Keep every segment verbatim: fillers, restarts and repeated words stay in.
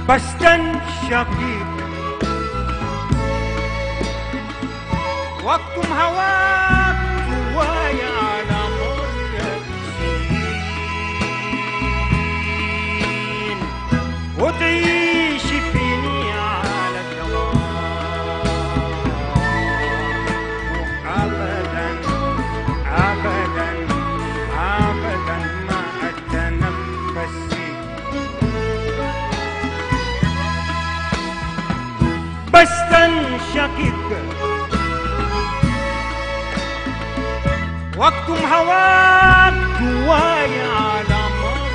بستنشقك واكتم هواك جوايا على مر السنين وتعيش فيني على الدوام وابدا ابدا ابدا ما اتنفس بستنشقك واكتم هواك جوايا على مر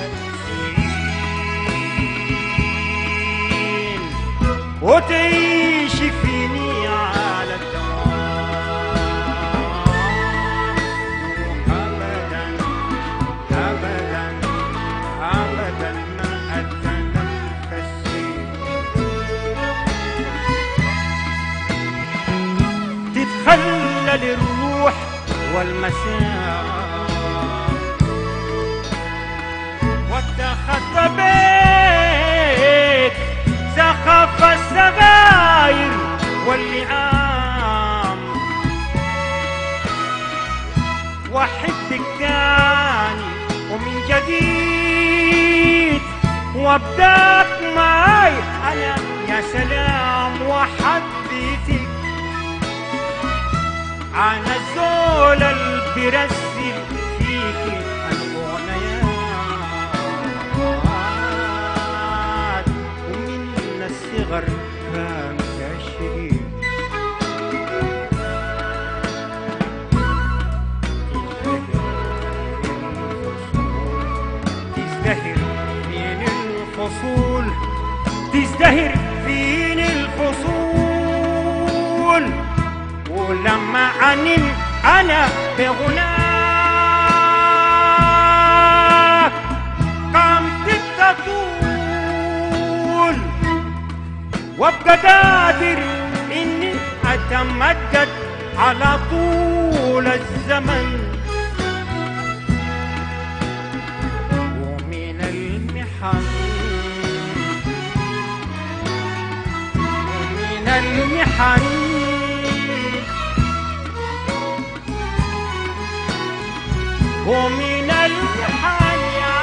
السنين وتعيش فيني على الدوام ابدا ابدا ابدا ما اتنفس تتخلل الروح والمساء واتخذت بيت سخف السجاير واللئام واحبك تاني ومن جديد وابداك معاي انا يا سلام وحديتك عن الزول اللي بيرسل فيكي الأغنيات ومن الصغر كان يشقي تزدهر فين الفصول تزدهر فين الفصول ولما أنن أنا بغناك قامت تطول وابقى قادر إني أتمدد على طول الزمن ومن المحن ومن المحن ومن المحن يا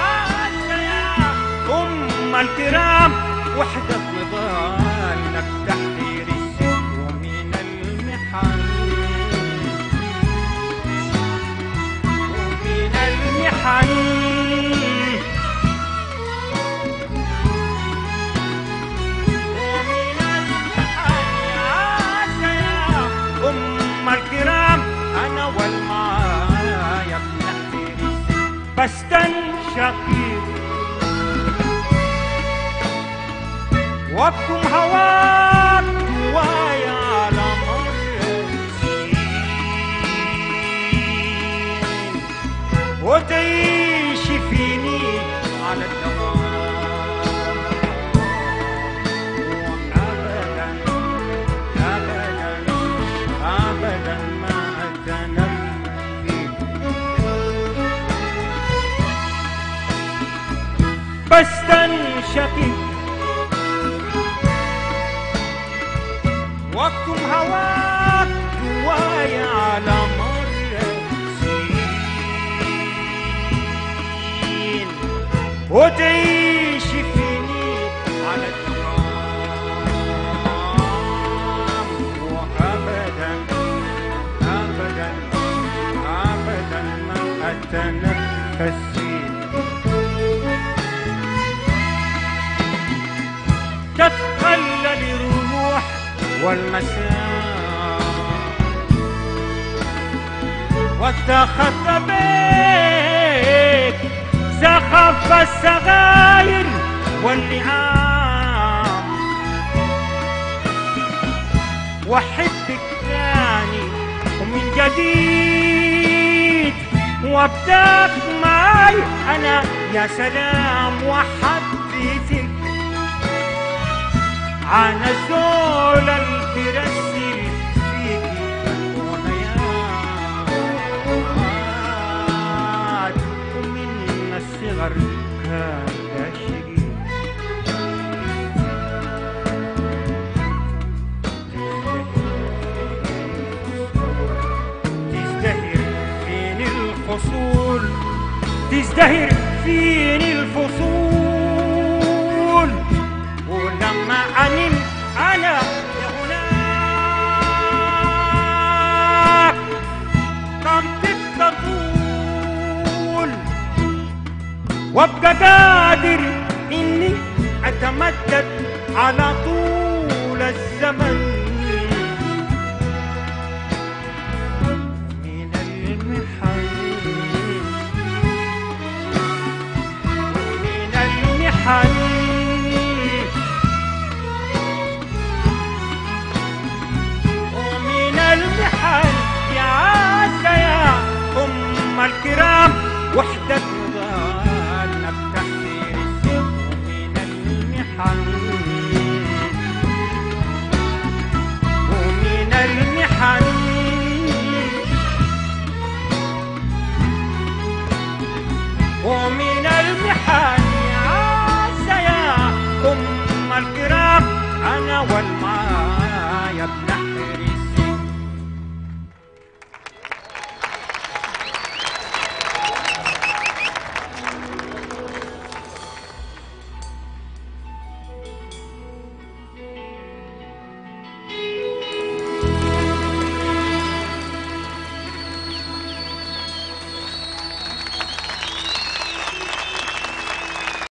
أم الكرام وحدك نضالك تحرير السن ومن المحن ومن المحن ومن المحن يا أم الكرام أنا والمعايا بستنشقك واكتم هواك جوايا على مر السنين وتعيش فيني على الدوام وابدا ابدا ابدا ما اتنفس بستنشقك واكتم هواك جوايا على مر السنين وتعيش فيني على الدوام وابدا ابدا ابدا ما اتنفس تتخلل الروح والمساء واتخذت بيك سخف السجاير واللئام واحبك تاني ومن جديد وابداك معاي انا يا سلام وحبيتك عن الزول اللي بيرسل فيكي الأغنيات ومن الصغر كان يشقي الحصول تزدهر فيني الفصول، ولما أنم أنا هناك طاقتي تطول، وابقى قادر إني أتمدد على طول الزمن من المحن من المحن ومن المحن يا عسى يا أم الكرام وحدك ظلك تحت ومن المحن ومن المحن ومن المحن يا عسى يا أم الكرام أنا وال